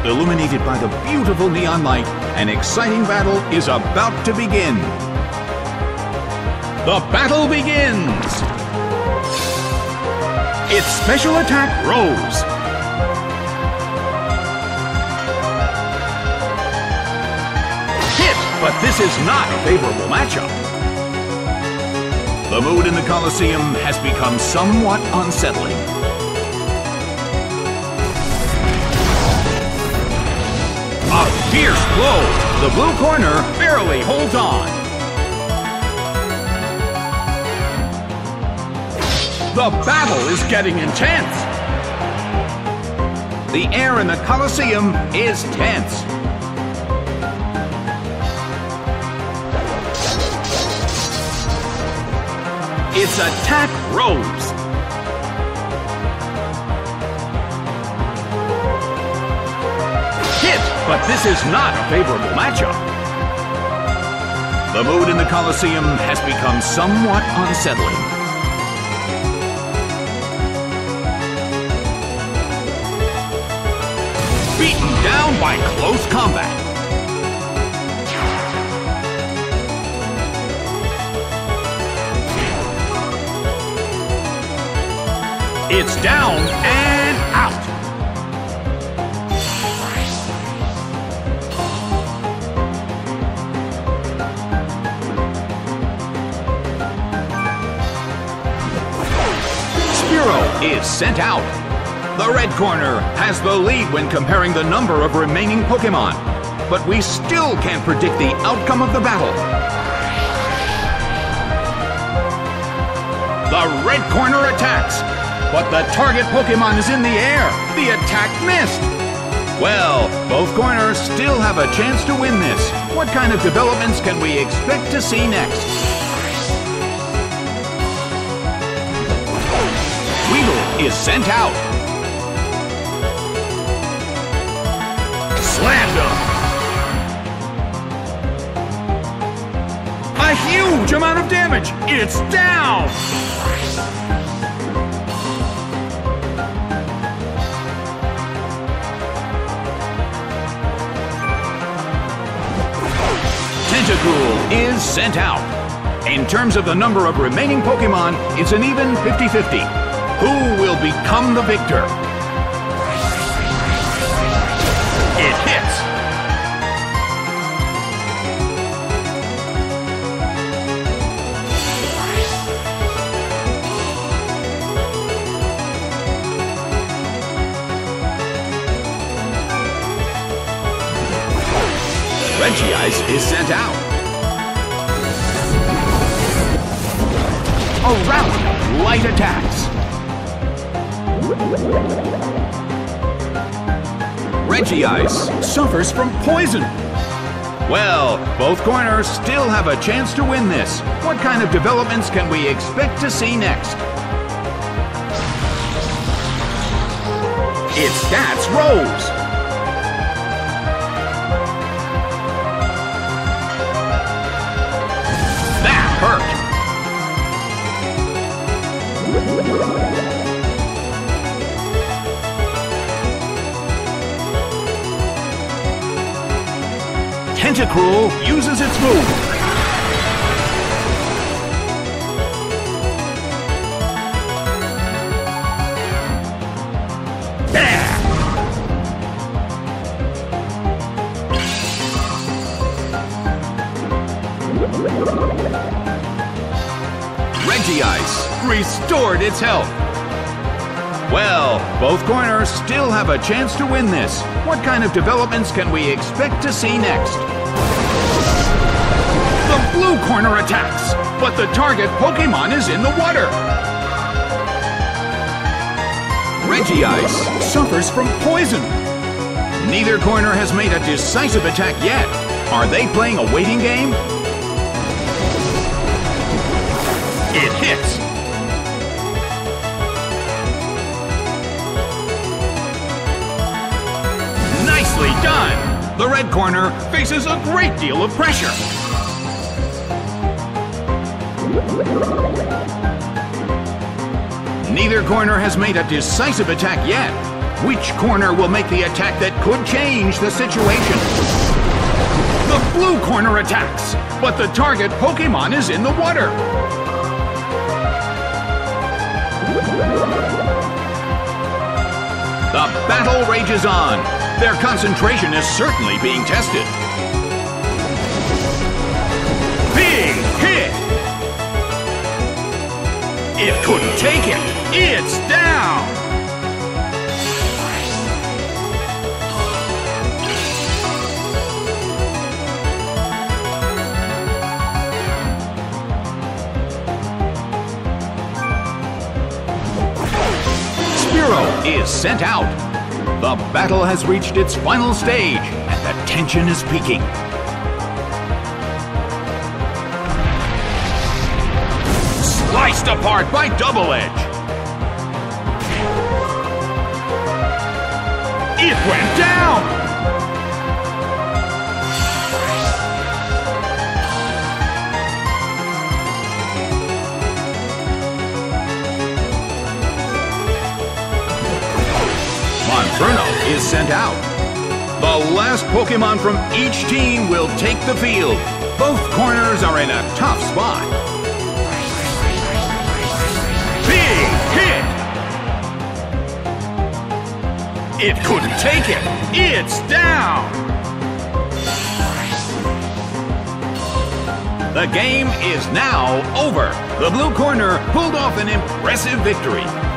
illuminated by the beautiful neon light, an exciting battle is about to begin. The battle begins! It's Special Attack Rose. Hit, but this is not a favorable matchup. The mood in the Colosseum has become somewhat unsettling. A fierce blow! The blue corner barely holds on. The battle is getting intense. The air in the Colosseum is tense. It's Attack Rose. Hit, but this is not a favorable matchup. The mood in the Colosseum has become somewhat unsettling. Beaten down by close combat. It's down and out. Spearow is sent out. The red corner has the lead when comparing the number of remaining Pokémon, but we still can't predict the outcome of the battle. The red corner attacks, but the target Pokémon is in the air. The attack missed. Well, both corners still have a chance to win this. What kind of developments can we expect to see next? Weedle is sent out. Slammed him! A huge amount of damage! It's down! Tentacruel is sent out. In terms of the number of remaining Pokémon, it's an even 50-50. Who will become the victor? It hits! Regice is sent out. A round of light attacks. Regice suffers from poison. Well, both corners still have a chance to win this. What kind of developments can we expect to see next? It's Stats Rose. That hurt. Tentacruel uses its move. There! Regice restored its health. Well, both corners still have a chance to win this. What kind of developments can we expect to see next? The blue corner attacks, but the target Pokémon is in the water. Regice suffers from poison. Neither corner has made a decisive attack yet. Are they playing a waiting game? It hits. Nicely done! The red corner faces a great deal of pressure. Neither corner has made a decisive attack yet. Which corner will make the attack that could change the situation? The blue corner attacks, but the target Pokemon is in the water. The battle rages on. Their concentration is certainly being tested. Big hit! It couldn't take it. It's down! Spearow is sent out. The battle has reached its final stage, and the tension is peaking. Sliced apart by Double Edge. It went down! Monferno is sent out. The last Pokemon from each team will take the field. Both corners are in a tough spot. Big hit! It couldn't take it. It's down! The game is now over. The blue corner pulled off an impressive victory.